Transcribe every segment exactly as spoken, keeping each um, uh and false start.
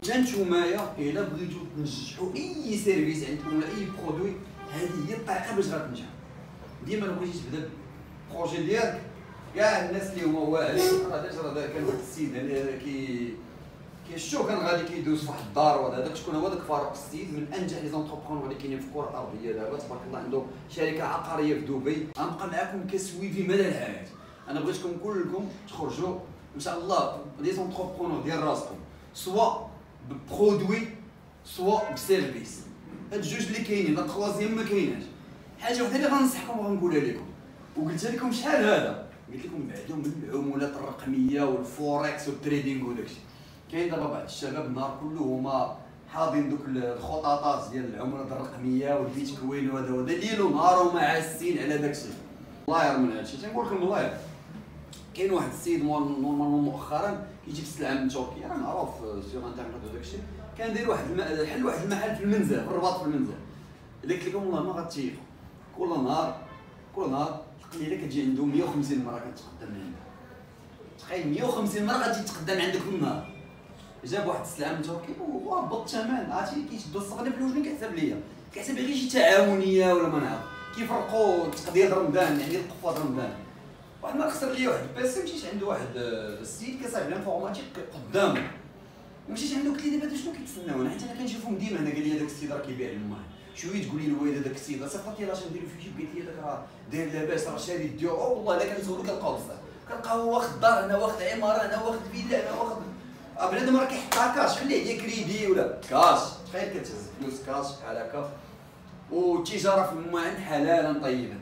لا نتومايا الا بغيتو تنجحوا اي سيرفيس عندكم ولا اي برودوي، هذه هي الطريقه باش غتنجح. ديما لو بغيتي تبدا بروجي ديالك، كاع الناس اللي هما واعرين راه ديجا راه كان واحد السيد هنا كي كيشوف كان غادي كيدوز في واحد الدار وهذا داك شكون هو داك فاروق السيد، من انجح لي زونتربرونور اللي كاينين في الكره الارضيه دابا تبارك الله، عنده شركه عقاريه في دبي. غنبقى معاكم كسويفي مدى الحياه. انا بغيتكم كلكم تخرجوا ان شاء الله لي زونتربرونور ديال راسكم، سوا ببرودوي سوا بسيرفيس. هاد الجوج اللي كاينين، لا تخوازيام ما كايناش. حاجه وحده اللي غنصحكم وغنقولها لكم وقلتها لكم شحال هذا، قلت لكم بعدوا من العملات الرقميه والفوركس والتريدينغ وداكشي. كاين دابا بعض الشباب النهار كله هما حاضين دوك الخطاطات ديال العملات الرقميه والبيتكوين وهذا وهذا ليل ونهار هما عاسين على داكشي. الله يرحم من هادشي، تنقول لكم الله يرحم. كاين واحد السيد نورمالمون مؤخرا كيجيب السلعه من تركيا، راه معروف سيغ انترنت وداكشي، كان داير واحد الم... حل واحد المحل في المنزل، في الرباط في المنزل. قلت لكم والله ما غتيقوا، كل نهار كل نهار القليله كتجي عنده مية وخمسين مره كتقدم من عنده. تخيل مية وخمسين مره غتجي تقدم عندك في النهار. جاب واحد السلعه من تركيا وهبط الثمن، عرفتي كيشدو الصغير في الوجه. كيحسب ليا كيحسب غير شي تعاونيه ولا ما نعرف، كيفرقوا تقضيه رمضان يعني القفاض رمضان. واحد ما خسر ليا واحد البيسي، مشيت عند واحد السيد كيصايب لانفورماتيك قدامه، مشيت عنده قلت ليه دابا شنو كيتسناونا، حيت انا كنشوفهم ديما هنا. قال لي هذاك السيد راه كيبيع الماء، شويه تقول لي الوالده داك السيد صيفط لي لاش نديرو في جيب، قلت لي هذاك راه داير لاباس راه شاري الديور. والله الا كنسولو كنلقاو بصح كنلقاو هو واخد دار هنا، واخد عماره هنا، واخد فيلا هنا، واخد بنادم راه كيحطها كاش، خليه عليا كريدي ولا كاش. تخيل كتهز فلوس كاش بحال هكا، والتجاره في المعن حلالا طيبا.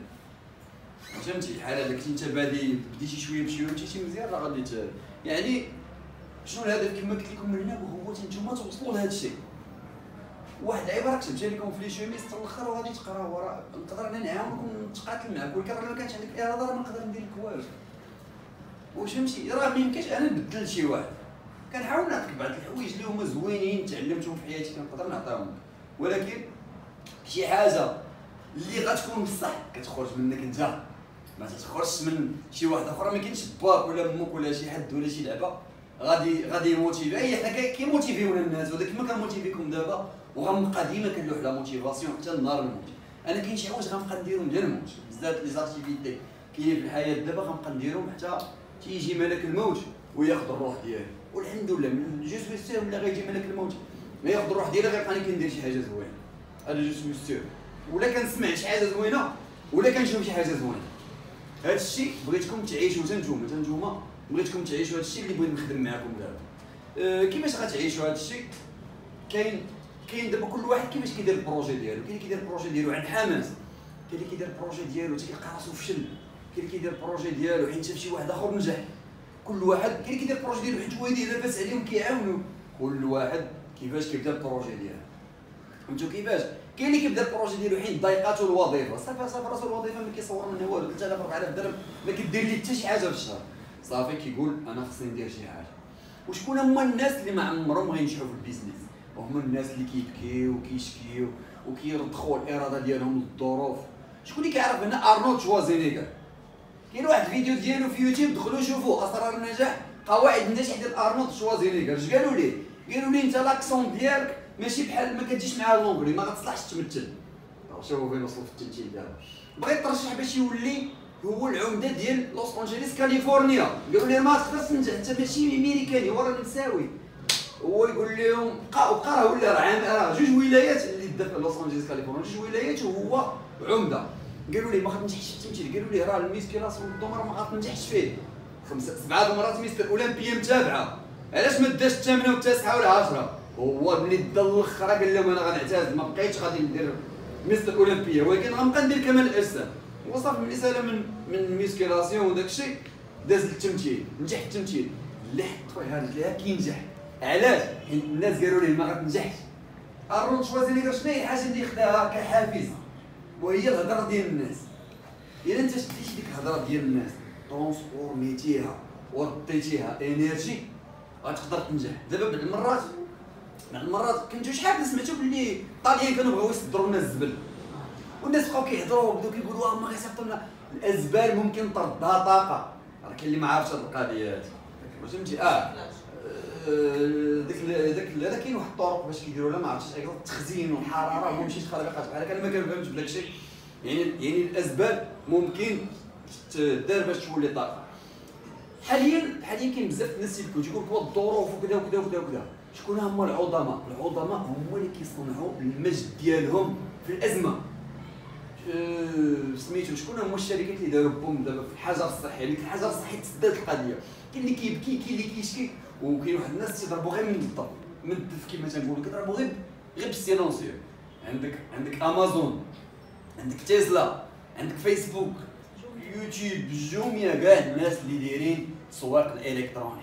فهمتي بحال هذاك انت بادي بديتي شويه بشويه مشيتي مزيان راه غادي يعني شنو الهدف كما قلت لكم من هنا، وهو نتوما توصلوا لهذا الشيء. واحد العباره كتبتها لكم في لي شوميس حتى الاخر وغادي تقراو، راه نقدر انا نعاونكم نتقاتل معاك، ولكن راه ما كانش عندك اراده راه ما نقدر ندير لك والو. واش فهمتي راه ما يمكنش انا نبدل شي واحد، كنحاول نعطيك بعض الحوايج اللي هما زوينين تعلمتهم في حياتي كنقدر نعطيهم، ولكن شي حاجه اللي غتكون بصح كتخرج منك انت، ما تخرجش من شي واحد اخر. ما كاينش باك ولا امك ولا شي حد ولا شي لعبه غادي غادي يموتيفي. اي حنا كيموتيفيونا الناس، وهذا كما كنموتيفيكم دابا، وغنبقى ديما كنلوح لا موتيفاسيون حتى نهار الموت. انا كاين شي حوايج غنبقى نديرهم ديال الموت، بزاف لي زاكتيفيتي كاينين في الحياه دابا غنبقى نديرهم حتى تيجي ملك الموت وياخذ الروح ديالي. والحمد لله من جو سوي سير ولا غيجي ملك الموت غياخذ الروح ديالي، غيلقاني كندير شي حاجه زوينه. انا جو سوي سير، ولا كنسمع شي حاجه زوينه ولا كنشوف شي حاجه زوينه. هذا الشيء بغيتكم تعيشوا حتى نتوما حتى نتوما بغيتكم تعيشوا هذا الشيء اللي بغيت نخدم معكم دابا. أه كيفاش غتعيشوا هذا الشيء؟ كاين كاين دابا كل واحد كيفاش كيدير البروجي ديالو. كاين اللي كيدير البروجي ديالو عن حماس، كاين اللي كيدير البروجي ديالو تيلقى راسو فشل، كاين اللي كيدير البروجي ديالو حيت شاف شي واحد اخر نجح. كل واحد كاين اللي كيدير البروجي ديالو حيت والديه لاباس عليهم كيعاونوا. كل واحد كيفاش كيبدا البروجي ديالو. فهمتوا كيفاش؟ كاين اللي كيبدا البروجي ديالو حيت ضايقاتو الوظيفه، صافي صافي راسو الوظيفه ما كيصور منها والو، ثلاثة آلاف أربعة آلاف درهم ما كدير ليه حتى شي حاجه في الشهر، صافي كيقول انا خصني ندير شي حاجه. وشكون هما الناس اللي ما عمرهم غينجحوا في البيزنس؟ هما الناس اللي كيبكيو وكيشكيو وكيرضخوا الاراده ديالهم للظروف. شكون اللي كيعرف هنا ارنولد شوازينيغر؟ كاين واحد الفيديو ديالو في يوتيوب، دخلوا شوفوا اسرار النجاح، قواعد النجاح ديال ارنولد شوازينيغر. اش قالوا ليه؟ قالوا ليه انت لاكسون ديالك ماشي بحال ما كتجيش مع لونغلي، ما غتصلحش تمثل. شوفوا فين وصلوا في التمثيل دابا. بغى يترشح باش يولي هو العمده ديال لوس انجليس كاليفورنيا. قالوا ليه ما تقدرش تنجح، انت ماشي امريكاني ورا نساوي. هو يقول لهم بقى بقى راه ولا راه جوج ولايات اللي دا في لوس انجليس كاليفورنيا، جوج ولايات وهو عمده. قالوا ليه ما غتنجحش في التمثيل، قالوا ليه راه الميسكيلاسيون والدومره ما غتنجحش فيه. خمسه سبعه مرات مستر اولمبيه متابعه، علاش ما داش الثامنه والتاسعه والعاشره؟ هو ملي دا الاخر قال لهم انا غنعتزل، ما بقيتش غادي ندير مستر اولمبيه، ولكن غنبقى ندير كمال الاجسام. وصافي ملي سالا من من الميسكيلاسيون وداك الشيء داز للتمثيل، نجح التمثيل. اللي حط فيها رجليها كينجح. علاش؟ حيت الناس قالوا ليه ما غتنجحش. ارنولد شوازينيغر شنو هي الحاجه اللي خداها كحافز؟ وهي الهضره ديال الناس. الا انت شديتي ديك الهضره ديال الناس ترونسفورميتيها ورديتيها انرجي غتقدر تنجح. دابا بعض المرات بعض المرات كنتو شحال سمعتوا بلي الطاليان كانوا بغاو يصدروا لنا الزبل، والناس بقاو كيهضروا وبداو كيقولوا اه ما غيصيفطوا لنا الازبال، ممكن تردها طاقه. راه كاين اللي ما عارفش هاد القضيه هادي، واش فهمتي؟ اه داك داك هذا كاين واحد الطرق باش كيديروا لها ما عرفتش اكزاكت التخزين والحراره وما مشيت خارقات بحال هكا. انا ما كنفهمش بداك الشيء، يعني يعني الاسباب ممكن تدار باش تولي طاقه. حاليا حاليا كاين بزاف الناس تيقول تيقول لك الظروف وكذا وكذا وكذا وكذا. شكون هما العظماء؟ العظماء هما اللي كيصنعوا المجد ديالهم في الازمه. أه سميتو شكون هما الشركات اللي داروا بوم دابا في الحجر الصحي؟ اللي الحجر الصحي تسدات القضيه. كاين اللي كيبكي كاين اللي كيشكي، وكاين واحد الناس تيضربوا غير من الضرب من الدف كما تنقولوا، كيضربوا غير غير بالسيلونسيو. عندك عندك امازون، عندك تيسلا، عندك فيسبوك، يوتيوب، جوميا، كاع الناس اللي دايرين التسويق الالكتروني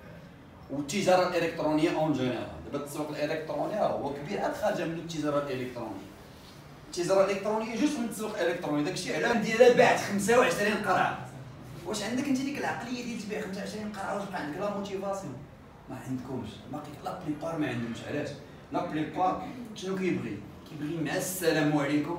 والتجاره الالكترونيه اون جينيرال. دابا التسويق الالكتروني راه هو كبير، عاد خارجه منه التجاره الالكترونيه. التجاره الالكترونيه جزء من التسويق الالكتروني. داكشي علاه ديالها باعت خمسة وعشرين قرعه. واش عندك انت ديك العقليه ديال تبيع خمسة وعشرين قرعه وتبقى عندك لا موتيفاسيون؟ ما عندكمش. باقي لا بليبار ما عندهمش. علاش؟ لا بليبار شنو كيبغي؟ كيبغي مع السلام عليكم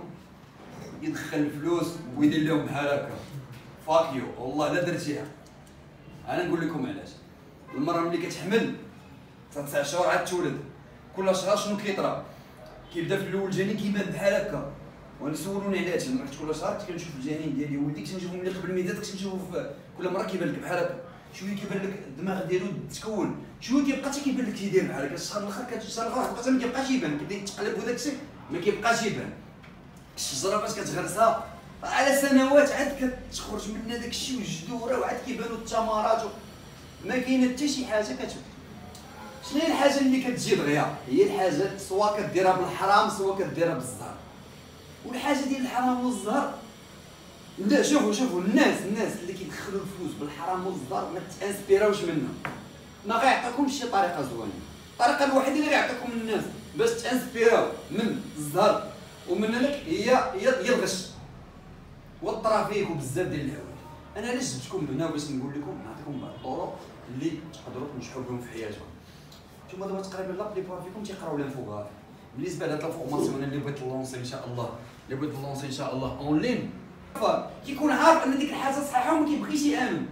يدخل الفلوس ويدير لهم بحال هكا فاك يو. والله لا درتيها. انا نقول لكم علاش. المراه ملي كتحمل تسع شهور عاد تولد، كل شهر شنو كيطرا؟ كيبدا في الاول الجنين كيبان بحال هكا. وانا سولوني على هادشي، ملي كل شهر كنشوف الجنين ديالي ولدي كنشوفو ملي قبل ميدات كنشوفو كل مره كيبان لك بحال هكا، شويه كيبان لك الدماغ ديالو تكون، شويه كيبقى حتى كيبان لك تيدير بحال هكا. الشهر الاخر كتشهر الاخر بقى حتى ما كيبقاش يبان، كيبدا يتقلب وداك الشيء ما كيبقاش يبان. الشجره فاش كتغرسها على سنوات عاد كتخرج منها داك الشيء والجذوره وعاد كيبانوا الثمرات، ما كاينه حتى شي حاجه كتبان. شنو هي الحاجه اللي كتجي دغيا؟ هي الحاجه سواء كديرها بالحرام سواء كديرها بالزهر. والحاجه ديال الحرام والزهر، لا شوفوا شوفوا الناس الناس اللي كيدخلوا الفلوس بالحرام والزهر ما تانسبيراوش منهم، ما غيعطيكمش شي طريقه زوينه. الطريقه الوحيده اللي غيعطيكم الناس باش تانسبيراو من الزهر ومن هناك هي هي هي الغش والترافيك وبزاف ديال الحوايج. انا علاش جبتكم هنا باش نقول لكم نعطيكم بعض الطرق اللي تقدروا تنجحوا بهم في حياتكم. نتوما دابا تقريبا لا بليبار فيكم تيقراو لانفوغراف. بالنسبه لهاد الفورماسيون اللي بغيت نلونسي ان شاء الله اللي بغيت نلونسي ان شاء الله اون لين، كيكون عارف ان ديك الحاجه صحيحه وما كيبغيش يامن.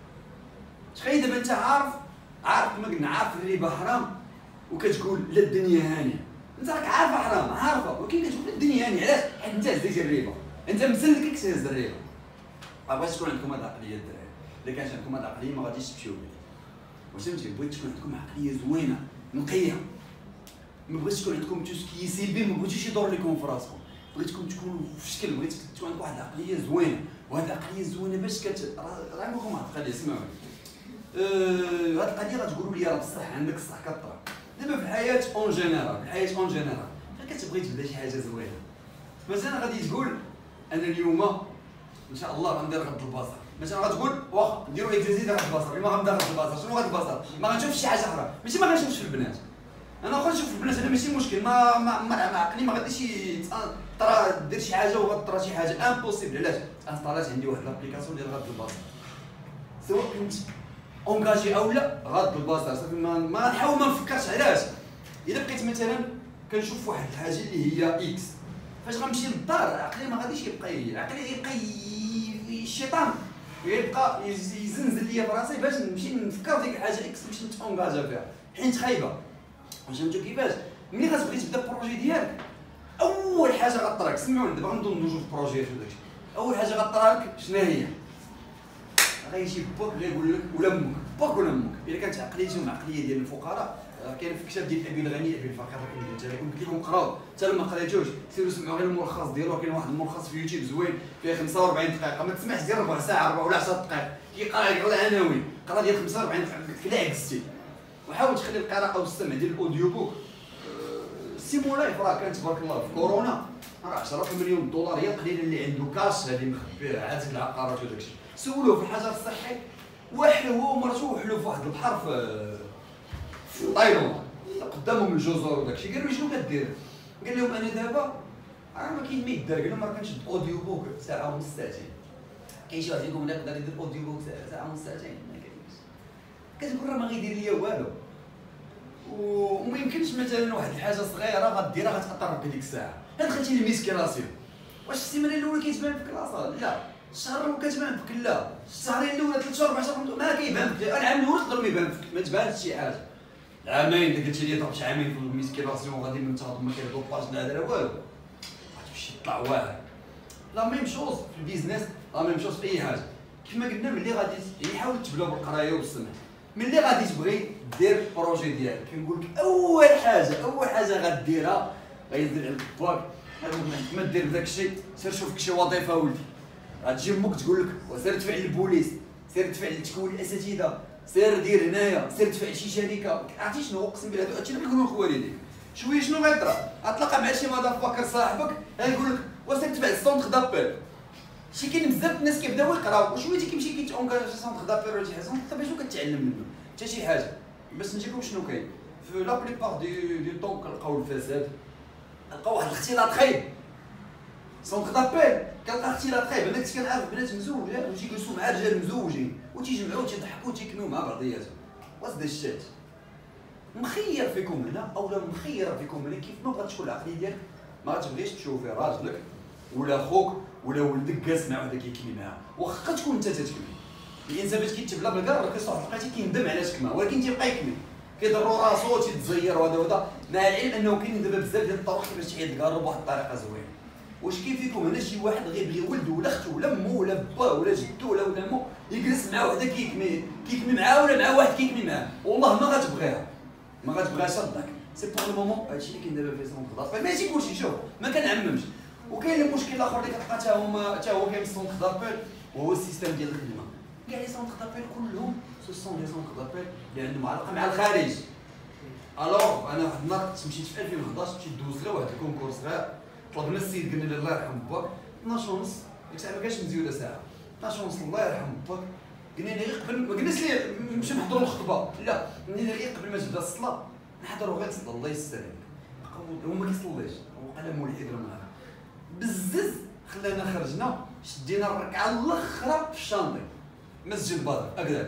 تخيل دابا انت عارف عارف كما قلنا عارف الربا حرام وكتقول لا الدنيا هانيه. انت راك عارفه حرام عارفه ولكن كتقول الدنيا هانيه. علاش؟ حيت انت هزيتي الربا، انت مسلكك تهز الربا. ما بغيتش تكون عندكم هاد العقليه الدراري. الا كانت عندكم هاد العقليه ما غاديش تمشيو بها. واش فهمتي؟ بغيت تكون عندكم عقليه زوينه نقيه، ما بغيتش تكون عندكم تو سكي سلبي، ما بغيتوش يدور لكم في راسكم، بغيتكم تكونوا في شكل، بغيت تكون عندكم واحد العقليه زوينه. وهاد العقليه الزوينه باش كت راه نقول لكم واحد القضيه اسمعوني. أه... هاد القضيه غتقولوا لي راه بصح عندك الصح كطرا. دابا في الحياه اون جينيرال، في الحياه اون جينيرال غير كتبغي تبدا شي حاجه زوينه. مثلا غادي تقول انا اليوم ان شاء الله غندير غد البصر، مثلا غتقول واخا نديرو اكزيرسيس غد البصر، ما غندير غد البصر. شنو غد البصر؟ ما غنشوفش شي حاجه اخرى، ماشي ما غنشوفش في البنات. انا واخا نشوف في البنات انا ماشي مشكل، ما ما ما عقلي ما غاديش طرا دير شي حاجه وغطرا شي حاجه امبوسيبل. علاش؟ انستالات عندي واحد لابليكاسيون ديال غد البصر، سواء كنت اونكاجي او لا غض البصر صافي. ما ما نحاول ما نفكرش. علاش؟ الا بقيت مثلا كنشوف واحد الحاجه اللي هي اكس، فاش غنمشي للدار عقلي ما غاديش يبقى عقلي يبقى الشيطان يبقى يزنزل ليا براسي باش نمشي نفكر ديك الحاجه اكس باش نتونكاجا فيها حيت خايبه. فهمتوا كيفاش؟ ملي غتبغي تبدا البروجي ديالك اول حاجه غطراك، سمعوني دابا غندوزو ندوزو في البروجيات وداكشي، اول حاجه غطراك شنو هي؟ غيجي باك غيقول لك ولا امك، باك ولا امك. الا كانت عقليتهم عقليه ديال الفقراء، كاين في الكتاب ديال ابي الغني ابي الفقير كما قلت لكم، قلت لكم قراو حتى لما قريتوش سيروا سمعوا غير الملخص ديالو. كاين واحد الملخص في يوتيوب زوين فيه خمسة وأربعين دقيقه، ما تسمعش ديال ربع ساعه ربع ولا عشرة دقائق، كيقرا يقرا العناوين، قرا ديال خمسة وأربعين دقيقه كلا عكستي. وحاول تخلي القراءه والسمع ديال الاوديو بوك سيمو لايف. راه كانت تبارك الله في كورونا راه عشرة مليون دولار هي القليله اللي عنده كاش هذه مخبيه عاد العقارات وداكشي. سولوه في الحجر الصحي، واحد هو ومرته وحلوا في واحد البحر في في تايلاند قدامهم الجزر وداكشي. قالوا لي شنو كدير؟ قال لهم انا دابا راه ما كاين ما يدار. قال لهم راه كنشد اوديو بوك ساعه ونص ساعتين. كاين شي واحد فيكم هنا يقدر يدير اوديو بوك ساعه ونص ساعتين؟ ما كاينش. كتقول راه ما غيدير ليا والو، وما يمكنش مثلا واحد الحاجه صغيره غديرها غتاثر بديك الساعه. دخلتي للميسكيلاسيون، واش السيمانه الاولى كيتبان فيك لاصال؟ لا. الشهر الاول كتبان فيك؟ لا. الشهرين الاولى ثلاث شهور اربع شهور ما كيبان فيك. العام الاول تقدر ما يبان فيك، ما تبانش شي حاجه. عامين اللي قلت لي ضربت عامين في الميسكيلاسيون غادي من تنظم ما كيهضر باج لا دار والو غتمشي تطلع واعر. لا ميم شوز في البيزنس، لا ميم شوز في اي حاجه. كيما قلنا ملي غادي يعني حاول تبدا بالقرايه والسمع. ملي غادي تبغي دير البروجي ديالك كنقول لك اول حاجه اول حاجه غديرها غينزل عندك باك ما دير بداك الشيء. سير شوف لك شي وظيفه ولدي، غتجي امك تقول لك وسير دفع للبوليس، سير دفع لتكوين الاساتذه، سير دير هنايا، سير دفع لشي شركه. عرفتي شنو اقسم بالله هادشي اللي كيقولوا لك والديك. شويه شنو غيطرا غتلاقى مع شي مادا فاكر صاحبك غيقول لك وسير دفع للسونتر دابيل. شي كاين بزاف الناس كيبداو يقراو وشويه كيمشي كيتونكاج في سونتر دابيل ولا شي حاجه حتى باش كتعلم منه حتى شي حاجه. باش نجيكم شنو كاين في لا بليبار دي دي طون كنلقاو الفساد، كنلقاو واحد الاختلاط خايب. سونتر دابيل كنلقى اختلاط خايب. انا كنت كنعرف بنات مزوجات وتيجلسوا مع رجال مزوجين وتيجمعوا وتيضحكوا وتيكنوا مع بعضياتهم. واش دا الشات مخير فيكم هنا اولا مخير فيكم هنا كيف ما بغات تكون العقليه ديالك ما غاتبغيش تشوفي راجلك ولا خوك ولا ولدك جالس مع وحده كيكمي معاها واخا تكون انت تتكمي. الانسان باش كيتبلا بالكار كيصوح لقيتي كيندم على تكما ولكن تيبقى يكمي كيضرو راسو تيتزير وهذا وهذا. مع العلم انه كاين دابا بزاف ديال الطرق كيفاش تعيد الكار بواحد الطريقه زوينه. واش كاين فيكم هنا شي واحد غيبغي ولده ولا اختو ولا مو ولا باه ولا جدو ولا ولا مو يجلس مع وحده كيكمي كيكمي معاه ولا مع واحد كيكمي معاه؟ والله ما غتبغيها ما غتبغيها صدق. سي بور لو مومون هادشي اللي كاين دابا في سونتر دابيل. ماشي كلشي شوف ما كنعممش. وكاين المشكل الاخر اللي كتلقى حتى هما حتى هو كاين في سونتر دابيل وهو السيستم ديال الخدمه. كاع لي سونتر دابيل كلهم سو سون لي سونتر دابيل اللي عندهم علاقه مع الخارج. الوغ انا واحد النهار كنت مشيت في ألفين وحداش مشيت دوز غير واحد الكونكور صغير طلبنا السيد قلنا له الله يرحم باك اثناش ونص ديك الساعه ما كانش مزيوده ساعه اثناش ونص الله يرحم باك. قلنا له غير قبل ما قلناش ليه نمشي نحضروا الخطبه لا قلنا له غير قبل ما تبدا الصلاه نحضروا غير تصلى الله يستر عليك. هو ما كيصليش هو قال ملحد ولا ما بزز خلانا خرجنا شدينا الركعه الاخرى في الشانطي مسجد بدر هكذا.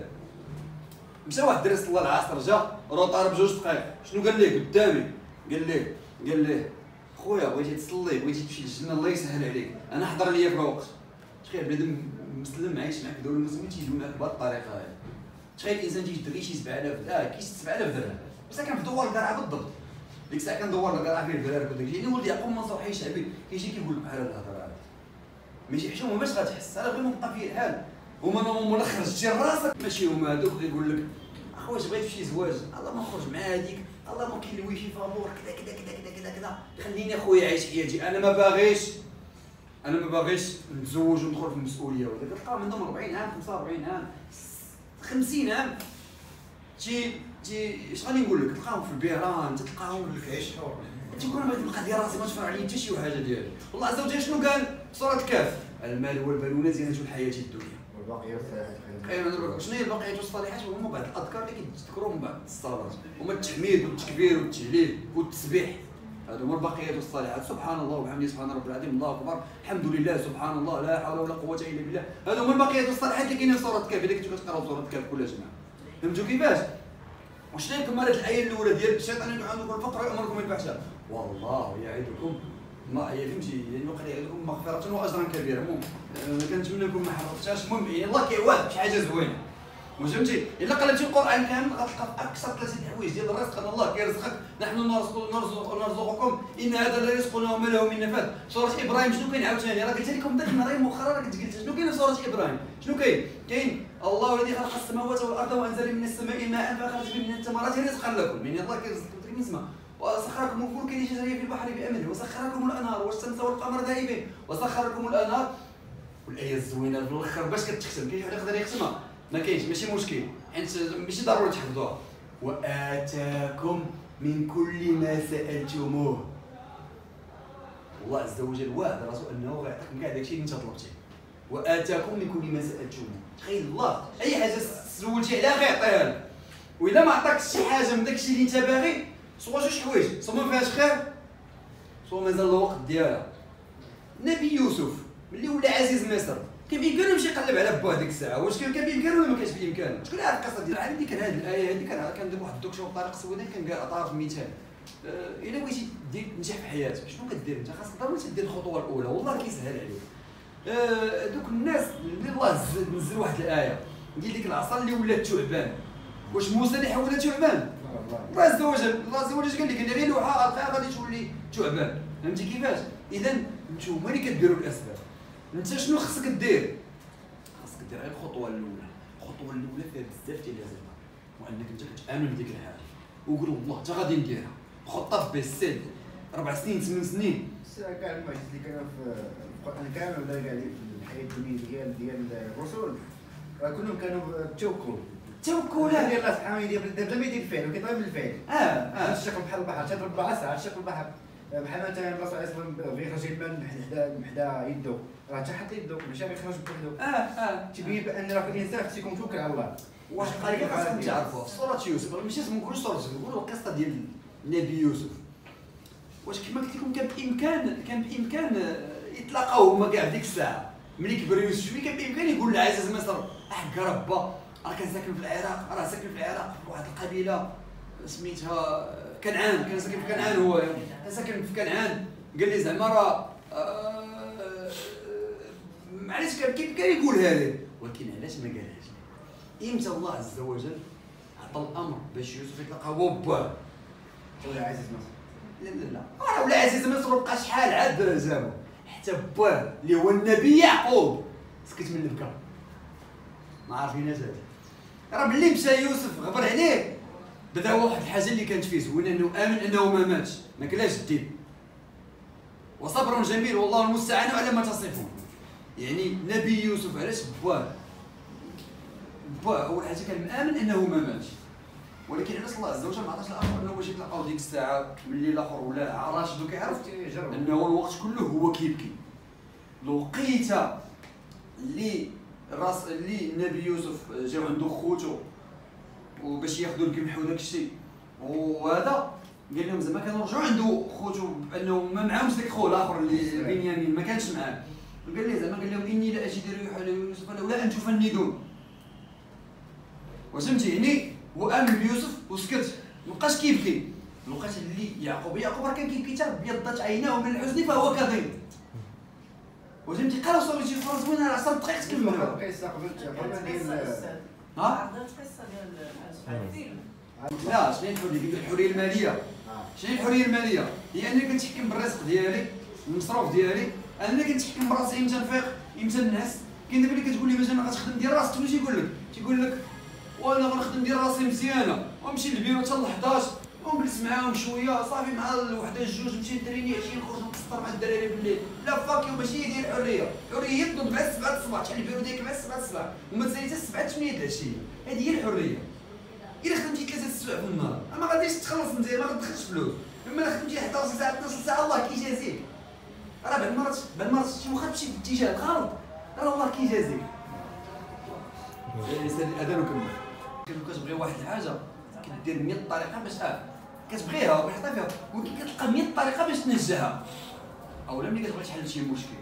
مشى واحد الدري صلى العصر جا روطار بجوج دقائق شنو قال ليه قدامي قال ليه قال ليه خويا بغيتي تصلي بغيتي تمشي للجنه الله يسهل عليك انا حضر ليا في الوقت. تخيل بنادم مسلم عايش معاك دوله المسلمين تيجيو معاك بهذه الطريقه هذه. تخيل الانسان تيجي يدري شي سبعة آلاف اه كاين سبعة آلاف درهم بس كان في دوار القرعه بالضبط. ديك الساعه كندور القرعه فيه الدراري وداك الشيء ولد يعقوب منصور حي شعبي كيجي كيقول لك بحال الهضره هذه ماشي حشومه باش غتحس انا فريمون بقى فيه الحال. هما نورمال خرجتي راسك ماشي هما هذوك غيقول لك اخويا بغيت في شي زواج الله ما نخرج مع هذيك الله ما كاين الويفي فابور كذا كذا كذا كذا كذا كذا خليني اخويا عايش حياتي انا ما باغيش انا ما باغيش نتزوج وندخل في المسؤوليه. ولا كتلقى منهم أربعين عام خمسة وأربعين عام خمسين عام تي تي اش غادي نقول لك تلقاهم في البيران تلقاهم في العيش حر تيكون بغيت نبقى ديال راسي ما تفرع عليا حتى شي حاجه ديالي. الله عز وجل شنو قال في سوره الكهف المال والبنون زينة الحياه الدنيا والباقيات الصالحات ايوا شنو هي الباقيات الصالحات؟ هما بعض الاذكار اللي كيتذكروا من بعد الصلاه هما التحميد والتكبير والتهليل والتسبيح هادو هما الباقيات الصالحات. سبحان الله وبحمده سبحان ربي العظيم الله اكبر الحمد لله سبحان الله لا حول ولا قوه الا بالله. هادو هما الباقيات الصالحات اللي كاينين في سوره الكهف اللي كنتو كتقراو سوره الكهف كل جمعه. فهمتوا كيفاش؟ واش رايكم هاد الايه الاولى ديال الشيطان يدعوكم الفقر ويامركم بالفحشاء والله يعدكم ما هي فهمتي يعني وقع يعدكم مغفره واجرا كبيرا. المهم كنتمنى لكم ما حرقتهاش. المهم يعني الله كيوعد بشي حاجه زوينه فهمتي. الا قريتي القران كامل غتلقى في اكثر ثلاثه حوايج ديال الرزق ان الله كيرزقك نحن نرزق نرزق نرزقكم ان هذا لا رزقنا وما له من نفاد. سوره ابراهيم شنو كاين عاوتاني راه قلت لكم ذاك النهار مؤخرا راه كنت قلت شنو كاين في سوره ابراهيم شنو كاين كاين الله الذي خلق السماوات والارض وانزل من السماء ماء فاخرج به من الثمرات رزقا لكم يعني الله كيرزقكم من السماء وسخر لكم الفلك لتجري في البحر بامره وسخر لكم الانهار والشمس والقمر دائبين وسخر لكم الانهار. والايه الزوينه في الاخر باش كتختم كاين واحد يقدر يختمها ما كاينش ماشي مشكل حيت ماشي ضروري تحفظوها. واتاكم من كل ما سالتموه الله عز وجل واعد راسو انه غيعطيك من كاع داكشي اللي انت طلبتيه. واتاكم من كل ما سالتموه. تخيل الله اي حاجه سولتي عليها غيعطيها لك واذا ما عطاكش شي حاجه من داكشي اللي انت باغي سوا جوج حوايج سوا ما فيهاش خير سوا مازال الوقت ديالها. النبي يوسف ملي ولا عزيز مصر كان بامكانو يمشي يقلب على باه ديك الساعه. واش كان بامكانو ولا ما كانش بامكانو؟ شكون عارف القصه ديال عندي كان هذه الايه هذه كان كندير واحد الدوك شو بطريقه سويدان كان قال طرف مثال أه الا بغيتي دير تنجح في حياتك شنو كدير انت؟ خاصك ضروري تدير الخطوه الاولى والله كيسهل عليك. أه دوك الناس اللي الله نزل واحد الايه ديال ديك العصا اللي ولات ثعبان. واش موسى اللي حولها ثعبان؟ الله عز وجل. الله عز وجل قال لك انا غير لوحه القاها غادي تولي تعبان، فهمتي كيفاش؟ اذا نتوما اللي كديروا الاسباب. انت شنو خصك دير؟ خصك دير غير الخطوه الاولى. الخطوه الاولى فيها بزاف ديال الازمه، وانك انت كتامن بديك الحاجه وقول والله حتى غادي نديرها، خطه في بالسد اربع سنين ثمان سنين. كاع المعجزات اللي كانوا في القران كامل ولا كاع في الحياه الدنيا ديال ديال الرسل راه كلهم كانوا بالتوكل. التوكل ديال الله سبحانه وتعالى دابا ما يدير الفعل وكيطلب من الفعل. اه اه هذا الشكل بحال البحر، تضرب بعصا هذا الشكل البحر بحال مثلا الرسول عليه الصلاه والسلام بغى يخرج الماء من حدا من حدا يدو، راه حتى حط يدو ماشي غيخرج بوحدو. اه اه تبين بان راه الانسان خصو يكون متوكل على الله. واش قال خاصكم تعرفوا في سورة يوسف، ماشي نقولوا سورة يوسف، نقولوا القصة ديال النبي يوسف. واش كما قلت لكم كان بامكان كان بامكان يتلاقاو هما كاع ديك الساعة ملي كبر يوسف شويه، كان بامكان يقول لعزيز مصر حق ربا راه كان ساكن في العراق، راه ساكن في العراق في واحد القبيلة سميتها كنعان، كان ساكن في كنعان، هو كان ساكن في كنعان. قال لي زعما راه معليش كان كان يقولها لي، ولكن علاش ما قالهاش؟ امتى الله عز وجل عطى الامر باش يوسف يتلقى هو باه ولا عزيز مصر؟ لا لا لا راه ولا عزيز مصر بقى شحال عاد جابو حتى باه اللي هو النبي يعقوب سكت من البكا ما عارفيناش هذا. راه ملي مشى يوسف غبر عليه بدا واحد الحاجه اللي كانت فيه، هو انه امن انه ما ماتش، ما كلاش الدين. وصبر جميل والله المستعان على ما تصفون. يعني نبي يوسف علاش باه؟ باه اول حاجه كان مامن انه ما ماتش، ولكن علاش الله عز وجل ما عطاش الاخر انه باش يتلاقاو ديك الساعه ملي الاخر ولا راشد وكيعرف انه الوقت كله هو كيبكي. لقيت اللي راس اللي النبي يوسف جاو عنده خوتو وباش ياخذوا القمح وداك الشيء، وهذا قال لهم زعما كانوا رجعوا عنده خوتو بانه ما معاهمش داك خو الاخر اللي بنيامين ما كانش معاه، قال لي زعما قال لهم اني لا اجد ريح يوسف لولا ان تفندون. وفهمتي يعني هو امن بيوسف وسكت مابقاش كيبكي. لقيت اللي يعقوب يعقوب راه كان كيبكي حتى بيضت عيناه من الحزن فهو كظيم. وفهمتي قالوا صافي شي فرصه زوينه عشر دقائق تكملوا. القصه قبل قبل ديال ها؟ عرضت قصه ديال الفيلم. لا شنو هي الحريه؟ الحريه الماليه. شنو هي الحريه الماليه؟ هي انني كنتحكم بالرزق ديالي، المصروف ديالي، انا كنتحكم براسي امتى نفيق امتى ننعس. كاين دابا اللي كتقول لي مثلا غتخدم ديال راسك، شنو تيقول لك؟ تيقول لك وانا غنخدم ديال راسي مزيانه ونمشي للبيرو حتى ل حداش ونجلس معاهم شويه صافي مع الوحده جوج نمشي ندريني عشرين نخرج نقصر مع الدراري بالليل. لا فاكيو ماشي هي ديال الحريه، الحريه هي تنوض مع السبعه الصباح تحل البيرو ديالك مع السبعه الصباح وما تسالي حتى السبعه ثمانيه العشيه. هذه هي الحريه. الا خدمتي ثلاثه السوايع في النهار ما غاديش تخلص انت، ما غتدخلش فلوس. اما خدمتي حداش ساعه اثناش ساعه الله كيجازيك. راه بعض المرات بعض المرات شي واخا تمشي في الاتجاه الغلط راه الله كيجازيك. يسال الاذان وكمل. كتبغي واحد الحاجه كدير مية طريقه باش اه كتبغيها وحطها فيها، ولكن كتلقى مية طريقه باش تنجحها. اولا ملي كتبغي تحل شي مشكل،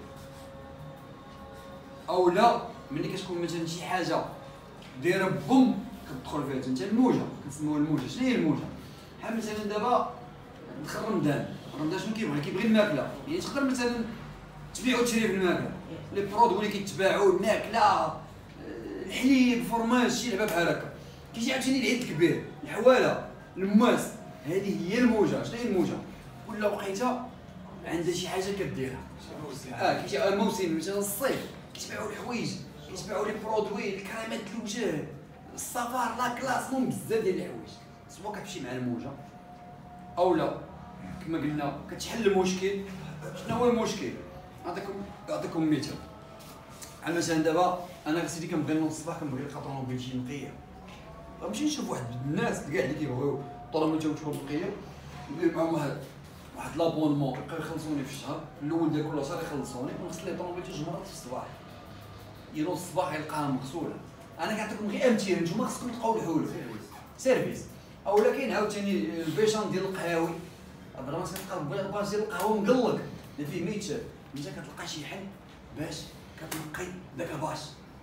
اولا ملي كتكون مثلا شي حاجه دايره بوم كتدخل فيها انت الموجه، كنسموها الموجه. شنو هي الموجه؟ بحال مثلا دابا دخل رمضان، رمضان شنو كيبغي؟ كيبغي الماكله. يعني تقدر مثلا تبيع وتشري في الماكله، لي برودوي اللي كيتباعوا الماكله، الحليب، الفرماج، شي لعبه بحال هكا. كيجي عاوتاني العيد الكبير، الحواله، الماس، هذه هي الموجه. شنو هي الموجه؟ كل وقيته عندها شي حاجه كديرها. اه كيجي الموسم مثلا الصيف كيتباعوا الحوايج، كيتباعوا لي برودوي، الكريمات الوجه، الصفار، لا كلاس، المهم بزاف ديال الحوايج. سوا كتمشي مع الموجه اولا كما قلنا كتحل المشكل. شنو هو المشكل؟ نعطيكم نعطيكم مثال. بحال مثلا دابا انا سيدي كنبغي نوض الصباح كنبغي نلقى طوموبيل شي نقيه، غنمشي نشوف واحد الناس كاع اللي كيبغيو طوموبيل تكون نقيه، ندير معاهم واحد واحد لابونمون يبقاو يخلصوني في الشهر، الاول ديال كل شهر يخلصوني ونغسل ليه طوموبيل جوج مرات في الصباح. ينوض الصباح يلقاها مغسوله. انا كنعطيكم غير امثله، نتوما خصكم تلقاو الحلول. سيرفيس. اولا كاين عاوتاني البيشان ديال القهاوي، بلا ما تلقى الباش ديال القهوه مقلق اللي فيه ميت شاب، انت كتلقى شي حل باش كتنقي داك الباش.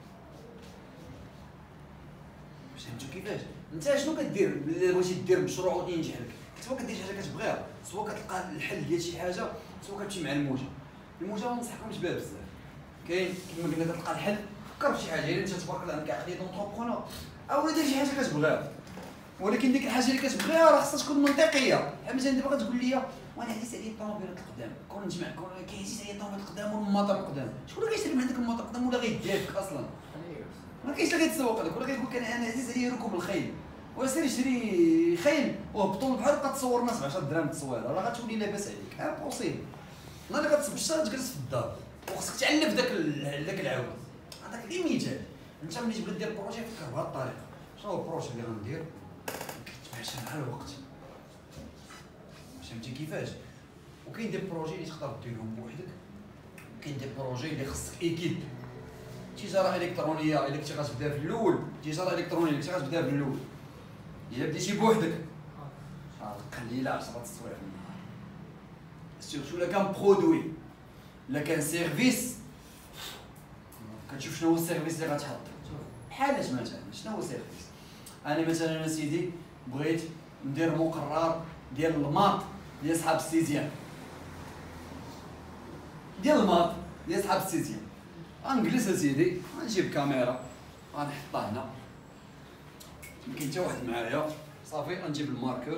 فهمتوا كيفاش؟ انت شنو كدير ملي بغيتي دير مشروع وينجح لك؟ سواء كدير شي حاجه كتبغيها، سواء كتلقى الحل ديال شي حاجه، سواء كتمشي مع الموجه. الموجه ما ننصحكمش بها بزاف. كاين كما قلنا كتلقى الحل، فكر في شي حاجه. الا انت تبارك الله عندك عقليه دونطربرونور اولا دير شي حاجه كتبغيها ولكن ديك الحاجه اللي كتبغيها راه خصها تكون منطقيه. بحال مثلا دابا غتقول لي وانا عزيز عليا الطوموبيلات القدام، كون نجمع كون كيعزيز عليا الطوموبيلات القدام والموطور القدام، شكون اللي غيشري من عندك الموطور القدام ولا غيديك اصلا؟ ما كاينش اللي غيتسوق لك ولا غيقول لك انا عزيز عليا ركوب الخيل، وسير شري خيل وهبطوا للبحر وبقى تصور الناس ب عشرة دراهم التصويره، راه غتولي لاباس عليك، امبوسيبل. نهار اللي غتصب الشهر تجلس في الدار وخصك تعلف داك داك العود. هذاك غير مثال. انت ملي تبغي دير بروجي فكر بهذه الطريقه، شنو هو البروجي اللي غندير؟ كيتماشى مع الوقت. فهمتي كيفاش؟ وكاين دي بروجي اللي تقدر ديرهم بوحدك، كاين دي بروجي اللي خصك ايكيب. تجاره الكترونيه الا كنتي غتبدا في الاول، تجاره الكترونيه الا كنتي غتبدا في الاول الا بديتي بوحدك قليله عشرة التصوير في النهار. سيرتو الا كان برودوي الا كان سيرفيس، كتشوف شنو هو السيرفيس اللي غتحط. بحال مثلا شنو هو السيرفيس؟ انا مثلا سيدي بغيت ندير مقرر ديال الماط ديال صحاب السيزيام، ديال الماط ديال صحاب السيزيام. غنجلس اسيدي غنجيب كاميرا غنحطها هنا، ما كاين حتى واحد معايا، صافي غنجيب الماركور.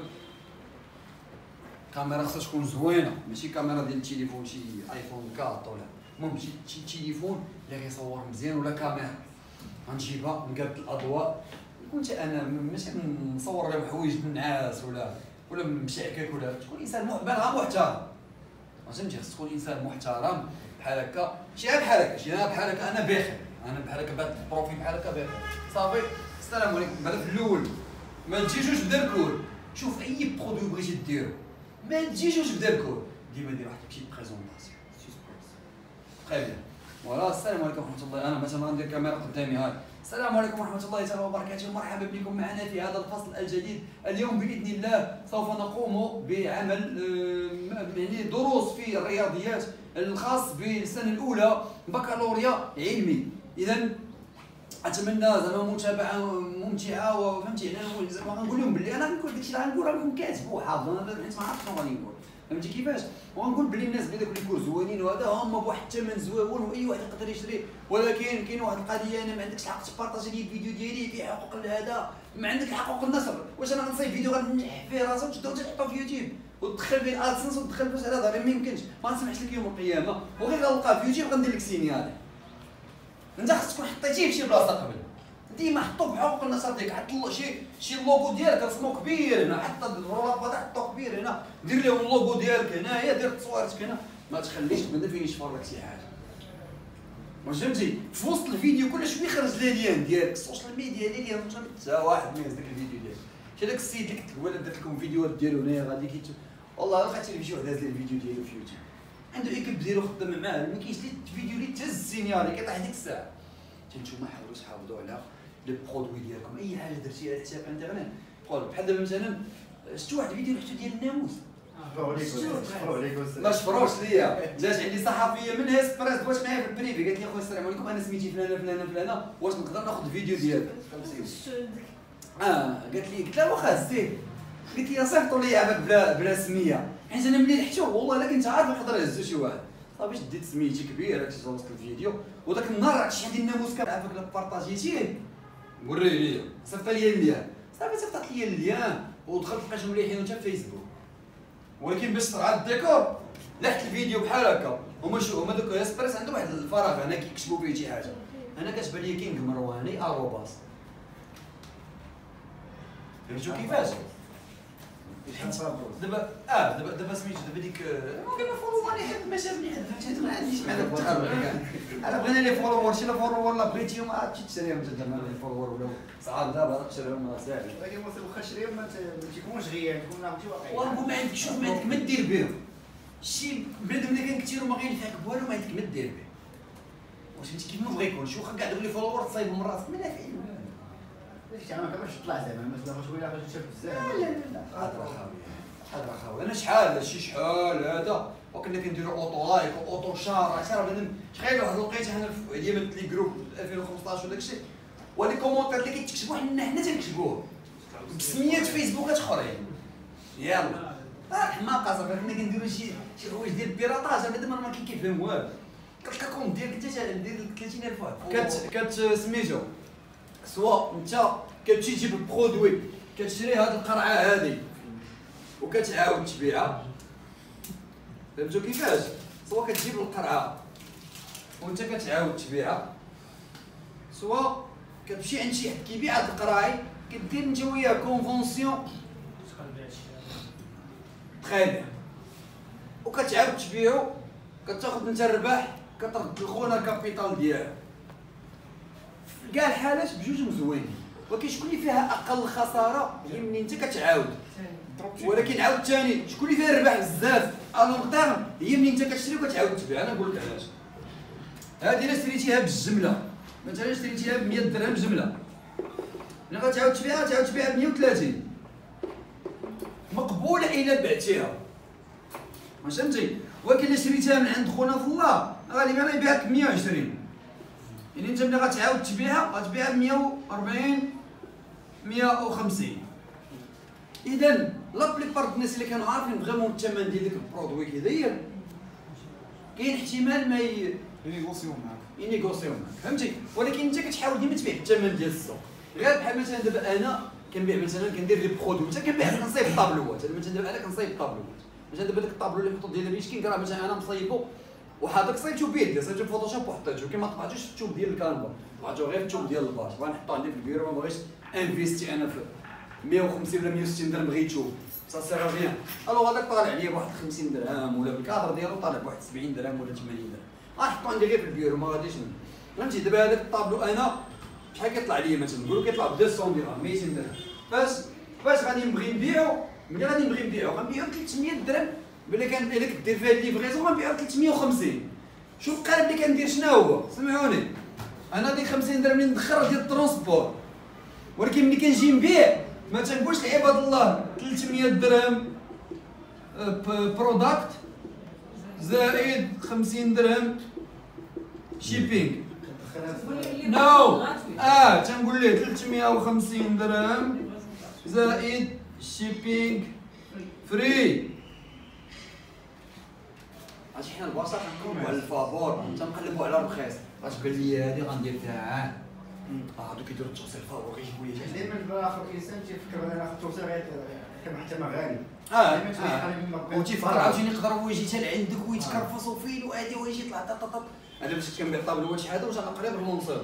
كاميرا خصها تكون زوينه، ماشي كاميرا ديال التليفون شي ايفون أربعة ولا المهم شي تليفون اللي غيصور مزيان ولا كاميرا. غنجيبها نقاد الاضواء، كنت انا ماشي نصور غير حوايج النعاس ولا ولا مشعكك، ولا تكون انسان بان محترم. فهمتي خص تكون انسان محترم بحال هكا، ماشي غير بحال هكا، شي انا بحال هكا انا بخير، انا بحال هكا بهذا البروفيل بحال هكا بخير. صافي السلام عليكم. بعدا في الاول ما تجيش بدا الكور، شوف اي برودوي بغيتي ديرو ما تجيش بدا الكور، ديما دير واحد بشي بريزونطاسيون سسبونس. تري بيان. فوالا السلام عليكم ورحمه الله. انا مثلا غندير كاميرا قدامي هاي، السلام عليكم ورحمه الله تعالى وبركاته، مرحبا بكم معنا في هذا الفصل الجديد. اليوم باذن الله سوف نقوم بعمل يعني دروس في الرياضيات الخاص بالسنه الاولى بكالوريا علمي. اذا اتمنى زعما متابعه ممتعه وفهمتي. يعني زعما غنقول لهم باللي انا غنقول داكشي اللي غنقول راكم كاتب وحافظ، انا حيت ما عرفتش شنو غادي نقول، فهمتي كيفاش. وغنقول باللي الناس اللي داك الكور زوينين وهذا هما بواحد الثمن زوين واي واحد يقدر يشري، ولكن كاين واحد القضيه، انا ما عندكش الحق تبارطاجي لي الفيديو ديالي فيه حقوق لهذا، ما عندك حقوق النشر. واش انا غنصايب فيديو غنجح فيه راسي وتقدر تحطو في يوتيوب وتدخل فيه الادسنس وتدخل فلوس على ظهري؟ ما يمكنش، ما نسمحش لك يوم القيامه وغير غنلقاه في يوتيوب غندير لك سينيال. انت خصك تكون حطيتيه في شي بلاصه قبل، ديما حطو بحقوق النشر ديالك، حط شي شي لوغو ديالك رسمو كبير هنا، حط الرابط حطو كبير هنا، دير لهم اللوغو ديالك هنايا، دير تصويرتك هنا، ما تخليش بنادم فين يشفر لك شي حاجه. واش فهمتي؟ في وسط الفيديو كل شويه يخرج لي ليان ديالك السوشيال ميديا لي ليان، حتى واحد ما يهز داك الفيديو ديالك. شي داك السيد اللي قلت لك هو اللي درت لكم فيديوهات ديالو هنايا غادي كيت والله لقيت لي فيديو داز لي الفيديو ديالو في يوتيوب، عنده ايكيب ديالو خدام معاه، ما كاينش لي فيديو اللي تهز السينيال كيطيح ديك الساعه. نتوما حاولوا تحافظوا على لي برودوي ديالكم، اي حاجه درتيها على حساب الانترنت. بحال دابا مثلا شفت واحد الفيديو رحتو ديال الناموس، ما شفروش ليا، جات عندي صحفيه من اسبريس بغات معايا في البريفي، قالت لي خويا السلام عليكم انا سميتي فلانه فلانه فلانه، واش نقدر ناخذ الفيديو ديالك؟ اه قالت لي، قلت لها واخا هزيه، قالت لي صيفطوا لي عباك بلا بلا سميه، حيت انا ملي لحتو والله الا كنت عارف يقدر يهزو شي واحد. صافي شديت سميتي كبيره كنت وسط الفيديو، وداك النهار عرفتي عندي الناموس كان عافاك لا بارطاجيتيه وريه ليا، صيفط لي الليان، صافي صيفطت لي الليان ودخلت لقيتهم مليحين حتى في فيسبوك. ولكن باش ترعى الديكور لحت الفيديو بحال هكا، هما شو هما دوك اسبريس عندهم واحد الفراغ هنا كيكتبوا فيه شي حاجه، انا كتبان لي كينغ مرواني اروباس. فهمتوا كيفاش؟ دابا اه دابا دابا سميتو دابا ديك كاين فولوور يحب ما شافني حد، فهمتي ما عنديش مع داك التعرف كاع، انا بغينا لي فولوور شي لا فولوور لا بغيتيهم عاد تشريهم انت زعما لي فولوور ولا صعاب دابا تشريهم راه ساهل، ولكن واخا شريهم ما تيكونوش غيان، يكون ناضي واقعي. ونقول ما عندك شوف ما عندك ما دير بهم، شي بنادم اللي كان كثير وما غينفعك بوالو ما عندك ما دير به. واش فهمتي كيف ما بغا يكون شي واخا كاع دوك لي فولوور تصايبهم من راسك ما نافعين. داكشي ما كنبغيش تطلع زعما مثلا شويه غادي تشوف بزاف. لا لا لا هضره خاويه هضره خاويه. انا شحال شي شحال هذا وكنا كنديروا اوتو لايك واوتو شار، عرفتي راه بنادم شحال واحد الوقيته حنا في ديما لي جروب ألفين وخمسطاش وداك الشيء، ولي كومونتير اللي كيتكتبوا حنا حنا تنكتبوه بسميات فيسبوكات اخرين. يلا حماقه صافي حنا كنديروا شي شي حوايج ديال البيراطاج، بنادم راه ما كيفهم والو. قلت لك كون دير قلت لها ندير ثلاثين ألف واحد كت كت سميتو سوا انت كتمشي تجيب البرودوي كتشري هاد القرعه هادي وكتعاود تبيعها. فهمتوا كيفاش؟ سوا كتجيب القرعه وانت كتعاود تبيعها، سوا كتمشي عند شي حد كيبيع هاد القراعي كدير انت وياه كونفونسيون تخي بيان وكتعاود تبيعو، كتاخذ انت الرباح كترد لخونا الكابيتال ديالو. في كاع الحالات بجوج مزوينين، ولكن شكون اللي فيها اقل خساره هي ملي انت كتعاود، ولكن عاوتاني شكون اللي فيها الربح بزاف الونغ تيرم هي ملي انت كتشري وكتعاود تبيع. انا نقول لك علاش. هذه الا شريتيها بالجمله، مثلا شريتيها ب مية درهم جمله، ملي غتعاود تبيعها تعاود تبيعها ب مية وثلاثين، مقبوله الا بعتيها، واش فهمتي؟ ولكن الا شريتيها من عند خونا في الله غالبا غيبيعك ب مية وعشرين، يعني انت ملي غتعاود تبيعها غتبيعها ب مية وأربعين مية وخمسين. اذا لا بليبار الناس اللي كانوا عارفين فريمون الثمن ديال ديك البرودوي كيداير كاين احتمال ما ي... ينيغوسيو معاك ينيغوسيو معاك، فهمتي؟ ولكن انت كتحاول ديما تبيع بالثمن ديال السوق. غير بحال مثلا دابا انا كنبيع مثلا كندير لي برودوي مثلا كنبيع كنصايب الطابلوات، انا مثلا دابا انا كنصايب الطابلوات، مثلا دابا داك الطابلو اللي محطوط ديال المشكين راه مثلا انا مصايبو وحاطك صايبتو بيدي، صايبتو فوتوشوب وحطيتو كيما طبعتوش في التوب ديال الكانفا، طبعتو غير في التوب ديال الباش، بغا نحطو عندي في البيرو ما بغيتش انفيستي انا في مية وخمسين ولا مية وستين درهم غير يتوب سا سير فيان. الوغ هذاك طالع عليا بواحد خمسين درهم ولا بالكادر ديالو طالع بواحد سبعين درهم ولا ثمانين درهم، غنحطو عندي غير في البيرو ما غاديش، فهمتي؟ دابا هذاك الطابلو انا شحال كيطلع ليا مثلا نقولوا كيطلع ب مئتين درهم مئتين درهم، فاش فاش غادي نبغي نبيعو، ملي غادي نبغي نبيعو غنبيعو ب ثلاثمية درهم، بلا كان الا كدير فيها الليفريزون غنبيعو ب ثلاثمية وخمسين. شوف القالب اللي كندير شنو هو، سمعوني انا ديك خمسين درهم اللي ندخر ديال الترونسبور، ولكن ملي كنجي نبيع ما تنقولش لعباد الله ثلاثمية درهم بروداكت زائد خمسين درهم شيبينغ، نو اه تنقول ليه ثلاثمية وخمسين درهم زائد شيبينغ فري. عرفتي حنا البلاصه كنقلبوا على الفابور، تنقلبوا على الرخيص، غتبان لي هادي غندير فيها عام اه هادو كيديروا التوصيل فابور غيجيبوا لي دائما الاخر الانسان تيفكر انا ناخذ التوصيل غير كما حتى ما غالي اه وتيفكر عاوتاني يقدر هو يجي حتى لعندك ويتكرفصوا فيه وهادي ويجي يطلع طط. انا باش كنبيع طابلوات شي حاجه واش انا قريب المنصب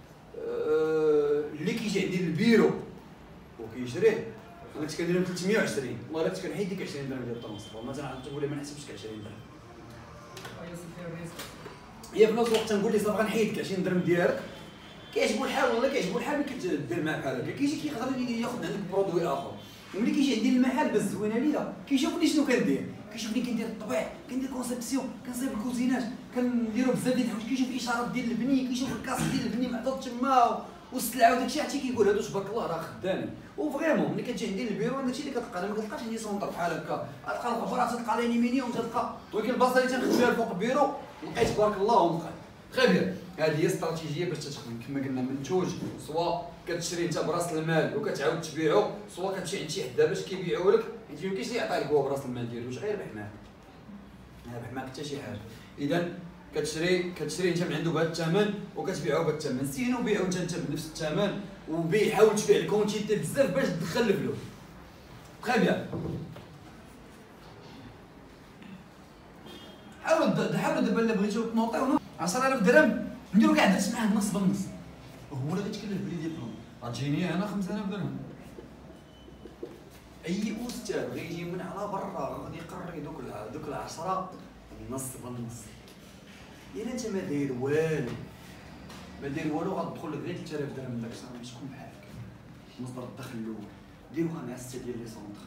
اللي كيجي عندي للبيرو وكيشريه انا كنت كندير ثلاثمية وعشرين، والله كنت كنحيد ديك عشرين درهم ديال الترونسبور، مثلا تقول لي ما نحسبش عشرين درهم، هي في نفس الوقت تنقول لي صافي غنحيدك عشرين درهم ديالك، كيعجبو الحال والله كيعجبو الحال ملي كدير معاه بحال هكا، كيجي كيقدر ياخذ عندك برودوي اخر، وملي كيجي عندي المحل باش زوينه ليا كيشوفني شنو كندير، كيشوفني كندير الطبيع، كندير كونسيبسيون، كنصايب الكوزينات، كنديرو بزاف ديال الحوايج، كيشوف الاشارات ديال البني، كيشوف الكاس ديال البني محطوط تما والسلعه وداكشي، حتى كيقول هادو تبارك الله راه خدامين. وفريمون ملي كتجي عندي للبيرو داكشي اللي كتلقى، انا ما كتلقاش عندي سونطر بحال هكا، غتلقى الغبره تلقى الالومنيوم تلقى، ولكن البلاصه اللي تنخدم فيها الفوق البيرو لقيت تبارك الله ونقاد. تري بيان، هذه هي استراتيجيه باش تخدم كما قلنا منتوج، سوا كتشري انت براس المال وكتعاود تبيعو، سوا كتمشي عند شي حدا باش كيبيعو لك، انت ما يمكنش يعطيك هو براس المال ديالو، واش غيربح معاك؟ ما يربح معاك حتى شي حاجه. اذا كتشري كتشري انت من عنده بهذا الثمن وكتبيعو بهذا الثمن، سينو بيعو انت انت بنفس الثمن وبيع، حاول تبيع الكونتيتي بزاف باش تدخل الفلوس. تري بيان، حاولوا حاولوا دابا الا بغيتو تنوطيو عشرة آلاف درهم نديرو كاع درت معاه نص بالنص، هو اللي غيتكلف بلي ديبلوم، غتجيني انا خمسة آلاف درهم. اي استاذ غيجي من على برا غادي يقري دوك دوك العشرة نص بالنص، الا انت ما داير والو ما داير والو غتدخل لك غير ثلاثة آلاف درهم من داك الشهر، باش تكون بحالك مصدر الدخل الاول. ديروها مع ستة ديال لي سونطر،